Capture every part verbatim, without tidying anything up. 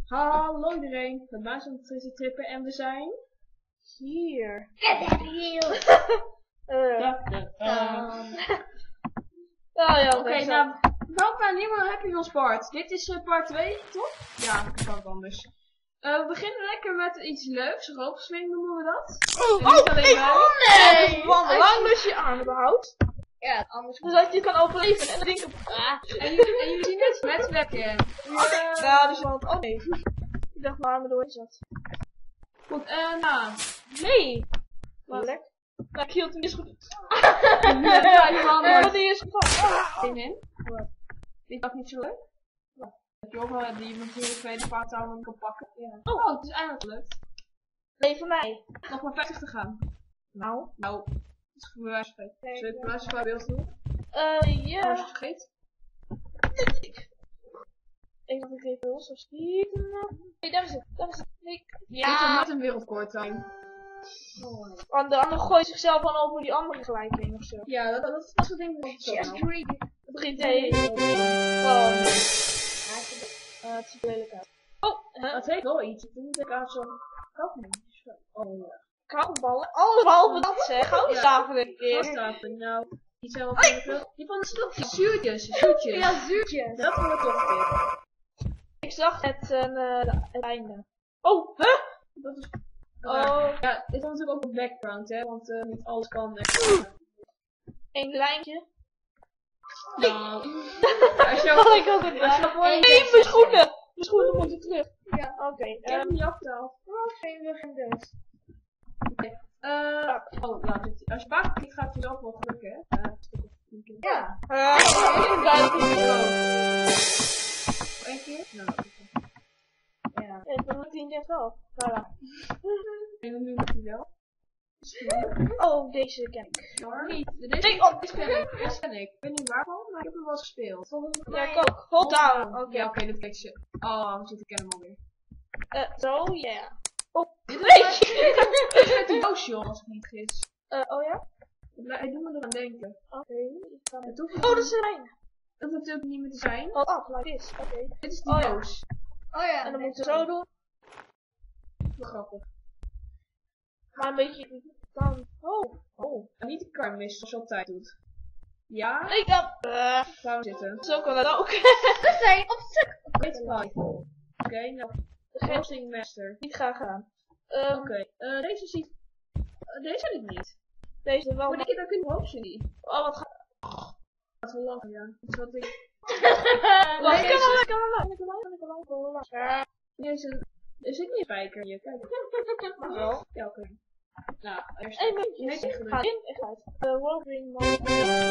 Hallo iedereen, met mij zijn Tracy Tripper en we zijn hier. hier. uh, da, da, da. um. Oh ja, oké, okay, nou, welkom bij een nieuwe Happy Wheels part. Dit is uh, part twee, toch? Ja, dat kan ook anders. Uh, we beginnen lekker met iets leuks, roopswing noemen we dat. Oh, en niet oh, alleen nee, wij. oh nee! Want lang dus je armen behoudt. Ja, anders. Zodat je kan overleven en denken. Ah, en, jullie, en jullie zien het met webcam. Ja, nou, dus want. Oh nee. Ik dacht mijn armen door zat. Goed, en uh, nou. Nee! Maar lekker. Nou, ik hield hem eens goed. Ja, die man. Ja, die is gevallen. Eén in. Wat? Dit was niet zo leuk. Wat? Dat je ook wel die iemand hier de tweede paar touwen kan pakken. Ja. Oh, oh, het is eindelijk gelukt. Nee, voor mij. Nog maar vijftig te gaan. Nou. Nou. Het is bewijs van Zullen we het bewijs van beeld doen? Eh, ja. Als je het vergeet. Ik dacht ik even los, als die. Nee, daar is het. Daar is het. Nee. Ja. Dit is nooit een wereldkoord zijn. Want de ander gooit zichzelf dan over die andere gelijking of zo. Ja, dat, dat is dat soort dingen. Just read it. Het begint te oh. Uh, het ziet er lelijk uit. Oh, huh? Het heet wel iets. Het moet ik aan zo'n oh ja. Krabbelballen. Alles behalve dat zeg. Houtstaven een keer. Houtstaven, nou. Die zijn wel van veel. Die van de stokjes. Zuurtjes. Zuurtjes. Ja, zuurtjes. Dat wordt toch weer. Ik zag het, uh, het einde. Oh, huh? Dat is... Oh. Ja, dit is natuurlijk ook een background, hè, want uh, niet alles kan. Eén lijntje. Nou. Als je oh, ik had het nog nee, mijn schoenen! Mijn schoenen moeten terug. Ja. Oké. Okay, ik heb hem niet afgehaald. Oh, geen weer geen dood. Oké. Uh, oh, ja, dit, als je baak klikt gaat het zelf wel gelukken, hè? Uh, ja. Uh, uh, duidelijk Eén keer? Nou, oké. Ja. Ja, dan moet hij niet echt wel. Voilà. En nu moet hij wel. Oh, deze ken ik. Niet. Deze, nee, oh, deze ken ik. Deze ken ik. Ik weet niet waarvan, maar ik heb hem wel eens gespeeld. Ja, ik ook. Hold down. Oké, okay, oké, okay, dat kijkt ze. Oh, we zitten kennen hem alweer. Eh, zo, ja. Oh, dit nee! Dit is met die doosje, als ik niet vergis. Uh, oh ja? Ik doe me eraan denken. Oké. Okay. Oh, dat is een lijn. Dat hoeft natuurlijk niet meer te zijn. Oh, oh like this. Oké. Okay. Dit is die oh, doos. Ja. Oh ja. En dan moeten we zo doen. Wel grappig. Maar een beetje dan. Oh. Oh. En niet de kar missen zoals je altijd doet. Ja? Ik heb. Uh, Gaan zitten. Zo kan dat ook. We zijn op stuk. Weet je Oké, okay, nou. Crossing Master. Niet graag gedaan. Um, Oké. Okay. Uh, deze ziet. Uh, deze heb ik niet. Deze wel. Maar ik heb een optie niet. Oh, wat gaat. Dat is wel lang, ja. Dat is wat ik. Wacht, ik kan wel, ik kan wel, ik kan wel, ik kan wel, ik kan wel. Ja. Deze. Er zit niet een spijker hier, kijk. Maar wel. Ja, oké. Okay. Nou, eerst. Eén minuutje. Gaat in, echt uit. De Wolverine man. Het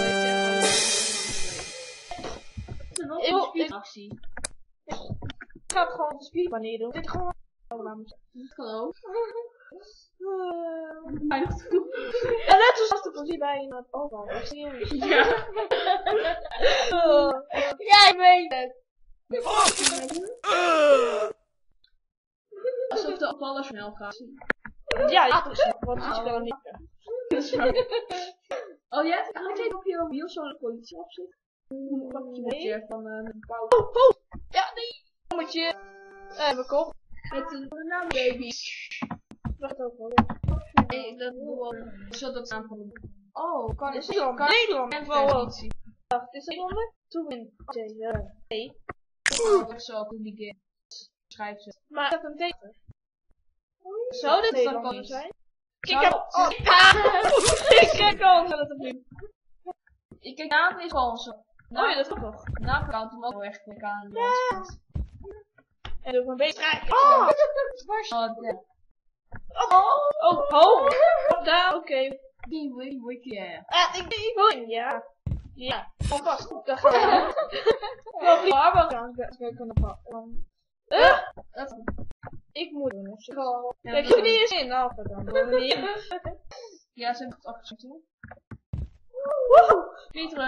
is een wel een actie. Ik ga het gewoon op de speedmanier doen. Dit gewoon. Dat kan ook. Uh, en net zoals de politie bij je naar het overal. Ik zie hem. Ja. uh, Jij weet het. Alsof de ballen snel gaat. Ja, ja, precies. Want die spelen niet. Oh ja, had jij op je wiel zo'n politie op zit? Een pakketje van een bouw. Oh, oh! Ja, nee! Kommetje. Eh, heb ik op. Met een naam baby. Wacht ook wel. Nee, dat doe wel. Zo dat naam van de. Oh, kan is Nederland. Nederland. En wel wat. Wacht, is dat onder? Toen in. Nee. Oh, dat zo op die game. Schrijf ze. Maar dat een teken. Zou dit dan kan zijn? Ik heb. Oh, ik kijk al dat het niet. Ik kijk naam is wel zo. Oh ja, dat kan toch. Naamkant hem ook wel echt klik aan. Ja. En doe ik mijn beetje. Oh! Waar is Oh, oh, oh. Daar, oké. Die wil wik ja. Ah, ik die wil ja. Ja. Alvast. Daar gaan we. Wat lief. Maar kan ik kunnen pakken. Eh? Ik moet doen of zo. Kijk, je niet eens in. Nou, dan doen we niet. Ja, ze hebben het afgesloten. Woehoe. Niet terug.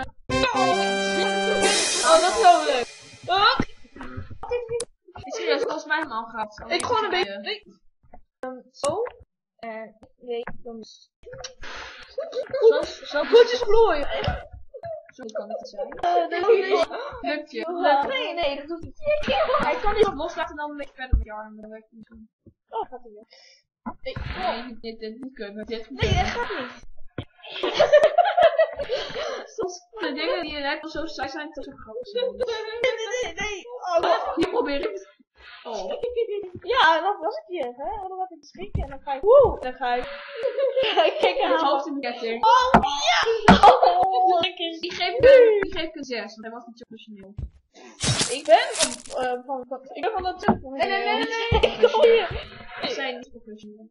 Oh, dat is zo leuk. Oh. Misschien als mijn man gaat. Ik gewoon een beetje. Nee. Um, zo. En nee, dan is. Zo, zo goed is vloeien. Zo kan het niet zijn. Uh, dat doe je. Lukt je? Uh, nee, nee, dat doet hij. Hij kan niet loslaten en dan een beetje verder met je armen. Dan werkt het niet zo. Oh, gaat hij weer. Nee, nee, dit, dit moet kunnen. Dit moet Nee, kunnen. dat gaat niet. Soms de dingen die je hebt of zo saai zijn, toch zo groot zijn. Nee, nee, nee, nee. Oh, Hier probeer ik het. Oh. ja, dat was het hier, hè? Dan had ik geschrikken en dan ga ik. Woe, dan ga ik. Kijk aan Het het hoofd in de ketting. Oh, ja! Oh, lekker. Die geef ik een, die geef ik een zes, want hij was niet zo professioneel. Ik ben van, uh, van, van, ik ben van dat terug. Nee, nee, nee, nee, nee. Ik kom hier. We zijn niet professioneel.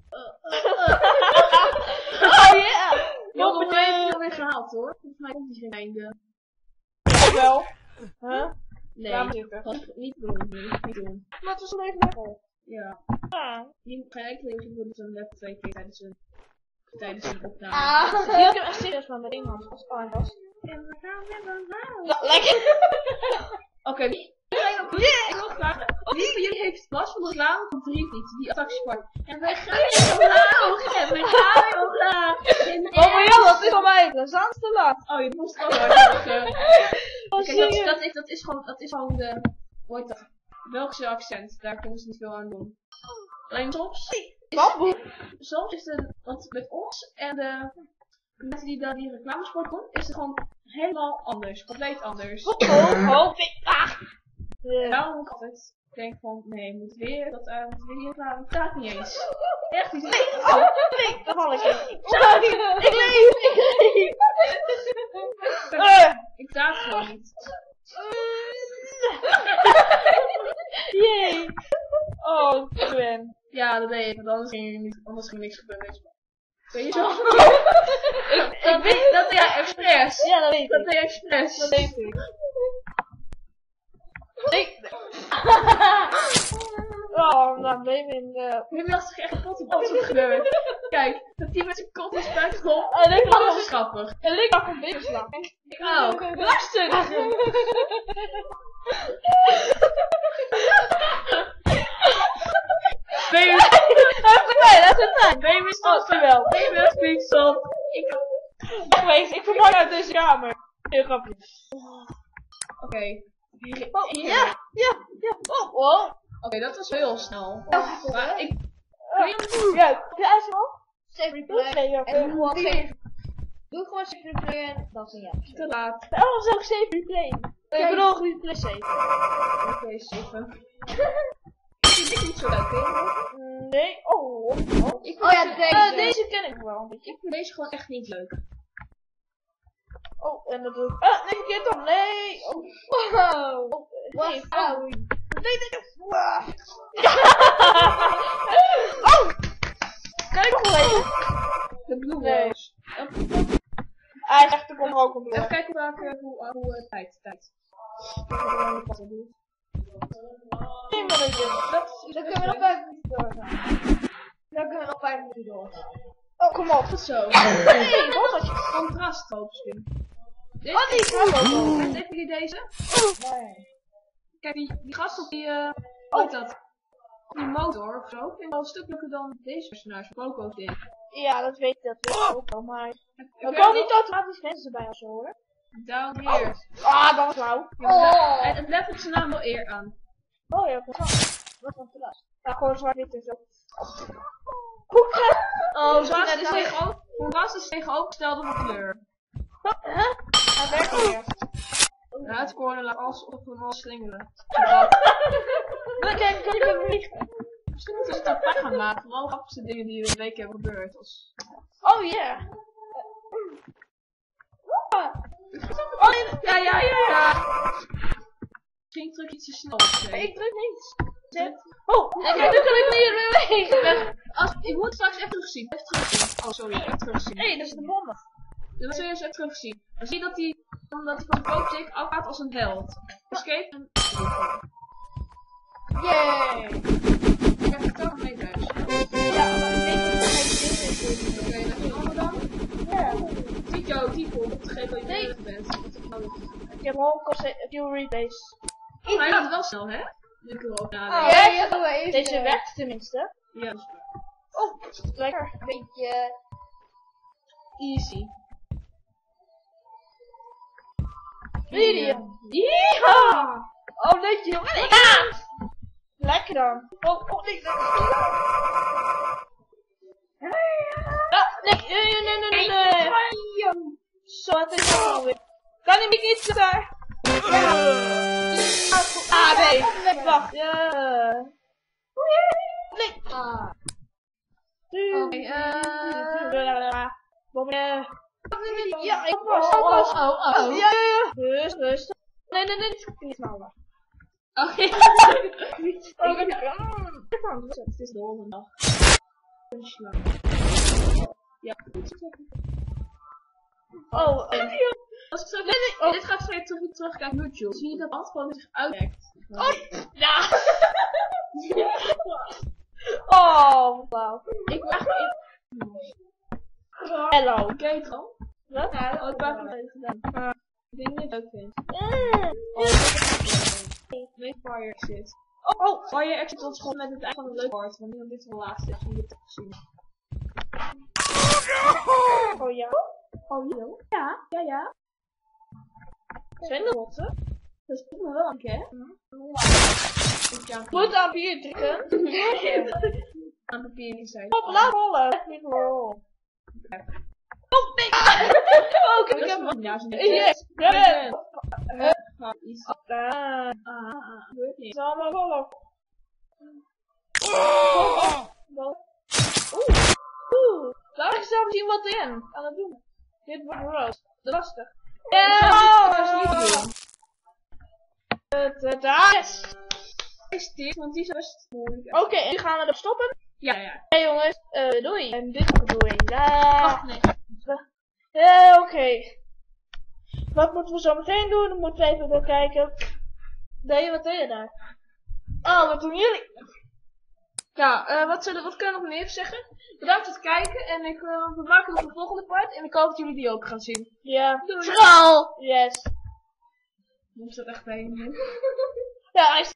Oh ja! Jongen, jij hebt het alweer gehaald hoor. Volgens mij komt hij geen einde. Wel. Huh? Nee, Ja, maar zitten. dat niet doen. Niet doen. Laten we zo even lekker. Ja. Ah. Je moet geen enkele lezen voor zo'n laptop twee keer tijdens een, tijdens een opname. Ah. Die had ik hem echt serieus van met iemand. Als het was. Ja, lekker. Oké, wie? Ik wil vragen. Wie van jullie heeft last van de reclame van drie fietsen, die attractiesport? En we gaan omlaag! En we gaan omlaag! Oh, maar ja, dat is van mij. Dat is aan te laat. Oh, je moest ook wel zeggen. Oh, Kijk, dat, dat, is, dat is gewoon, dat is gewoon de, hoe heet dat? Belgische accent. Daar kunnen ze niet veel aan doen. Alleen soms is, soms is het, want met ons en de mensen die dan die reclamesport doen, is het gewoon helemaal anders. Compleet anders. Oh, oh, ah. En daarom moet ik altijd denken van, nee, moet weer dat aan, moet weer die reclame, het gaat niet eens. Echt niet. Nee, oh, nee, dat val ik in. Ik leef, ik leef. Ik daag gewoon niet. Jee. Oh, Gwen. Ja, dat deed ik, want anders ging er niet, anders ging er niks gebeuren. Weet je zo? ik, dat, weet dat deed je expres. Ja, dat weet ik. Dat deed je expres. Dat weet ik. Nee. Oh, nou ben je in de... Nu was toch echt kapot op wat er gebeurd. Kijk, dat die met zijn kont in zijn buik komt. En ik Dat was grappig. En ik dacht een beetje slag. Ik ook. Luister! Baby, dat is fijn, dat is fijn. baby, stop wel. Baby, speak stop. Ik... Wees, ik vermoord uit deze kamer. Heel grappig. Oké. Hier, Oh, hier. ja, ja, ja. Oh, oh. Oké, okay, dat was heel snel. Oh, maar ik... Uh, ja, ja, is nog? Save replay. Ja, En doe gewoon save. Doe gewoon save replay en dan zie je. Te laat. Oh, zo save replay. Ik bedoel replay save. Oké, okay, zeven. Ik vind dit niet zo leuk, hè? Nee, oh. Oh, ik oh ja, deze. Uh, deze ken ik wel een beetje. Ik vind deze gewoon echt niet leuk. Oh, en dat doe ik. Ah, nee, verkeerd dan. Nee. Oh. Wow. Oh, nee, oh. Nee, nee, nee. Oh. Kijk nog wel even. De Blue Nee. Rose. Hij zegt er komt ook een Even kijken welke, hoe, hoe, uh, tijd, tijd. Even wat we doen. tien minuutjes. Dan kunnen we nog vijf minuten doorgaan. Dan kunnen we nog vijf minuten doorgaan. Oh, kom op. Goed zo. Nee, rolletje. Contrast hoopspin. Deze, Wat is dat? Hebben jullie deze? Nee. Kijk, die, die gast op die, uh, hoe heet dat? Op die motor of zo. Ik vind het wel een stuk leuker dan deze personage. Coco's ding. Ja, dat weet ik, dat weet ik ook wel, maar... Er Er kan niet automatisch mensen bij of zo, hoor. Down here. Ah, dat was flauw. Oh. En het levert zijn naam wel eer aan. Oh ja, dat was wat een verrast. Ja, gewoon zwart-wit en zo. Hoe kan... Oh, zo is het tegenover. Hoe was het tegenovergestelde van kleur? Huh? Hij werkt weer. Ja, het corner laat alles op een alles slingeren. Dan kijk, kan ik hem vliegen. Misschien moeten we het apart gaan maken. Van alle grappigste dingen die er een week hebben gebeurd. Als... Oh yeah. Oh nee, Ja, ja, ja, ja. Misschien druk iets te snel op. ik druk niets. Oh, En kijk, nu kan ik niet meer bewegen. Als, ik moet straks even terugzien. Even terugzien. Oh, sorry. Even terugzien. hé, dat is de bommen. Dan zul je eens even terugzien. Dan zie je dat hij, omdat hij van de Poopstick afgaat als een held. Escape en... Yay. Ik heb het ook mee thuis. Ja, maar ik weet niet of hij dit is. Oké, en heb je een ander dan? Ja. Ziet jouw type om te geven wat je bezig bent. Ik heb gewoon Fury base. Maar hij gaat wel snel, hè? Nu ik erover Oh, nadenken. ja, ja, doe maar even. Deze werkt tenminste. Ja. Oh, lekker. Een beetje... Easy. Medium. Ja! Oh, netjes jongen. Ja! Lekker dan. Oh, oh nee. Ja, nee, nee, nee, nee, nee, nee. Zo, het is al weer. Kan je me iets daar? Ja. Ah, nee. Wacht. Ja. Nee. Ah. Oké, eh. Ja, ik Oh, was. oh, oh, oh, oh. Ja, ja, ja. Rust, rust. Nee, nee, nee, niet sneller. Oké. Oh, ik heb Het is de volgende dag. Een slag. Ja, goed. Oh, en Als ik zo nee, nee, oh. Dit gaat weer terug, terugkijken naar YouTube. Zie je dat alles gewoon zich uitlekt. Oh, ja. Oh, wauw. Ik wil echt ik... Hello. Oké, okay, dan. Wat? Ja, dat had ik buiten even gedaan. Uh, ik denk niet dat ik het leuk vind. Uh, oh, nee, Fire Exit. Oh, oh. Fire Exit was gewoon met het eind van een leuk part, want nu dit is de laatste is, om dit te zien. Oh ja? Oh ja? Ja, ja, ja. Zijn dat botten? Dat is me wel een keer. Moet aan papier drukken? Aan papier niet zijn. Op, laat rollen. Niet rollen. Oh, nee! Oh, ik heb hem. Ja, yes. Ja, ja. Iets. Ah, Ah, gebeurt niet. zal maar rollen. Oeh. Oeh. Daar is zelfs iemand in. Aan het doen. Dit wordt roos. Lastig. Ja! Dat is niet doen. Yes! Is dit, want die is best moeilijk. Oké, okay, en nu gaan we er stoppen. Ja, ja. Hey jongens, uh, doei. En dit is de bedoeling. Daag. Oh, nee. Ja, oké. Okay. Wat moeten we zo meteen doen? Dan moeten we even gaan kijken. Nee, wat doe je daar? Oh, wat doen jullie? Ja, uh, wat, zullen, wat kunnen we nog meer even zeggen? Bedankt voor het kijken en ik, uh, we maken nog de volgende part en ik hoop dat jullie die ook gaan zien. Ja. Doei. Trouw! Yes. Moet dat echt bij je? Ja, hij is...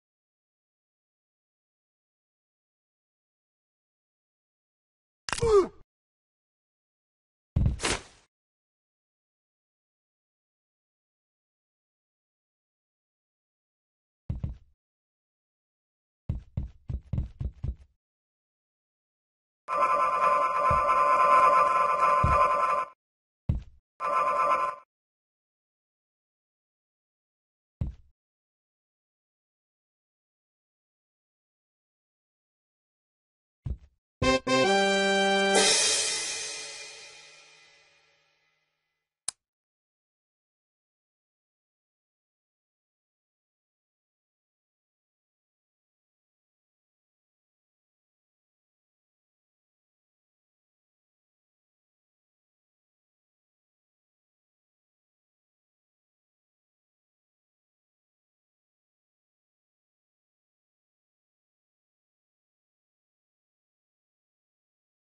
Ooh!